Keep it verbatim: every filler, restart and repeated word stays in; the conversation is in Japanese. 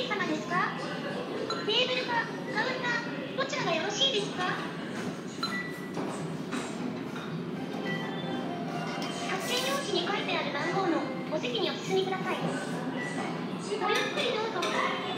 様ですか？テーブルかカウンター、どちらがよろしいですか？発券用紙に書いてある番号のお席にお進みください。ごゆっくりどうぞ。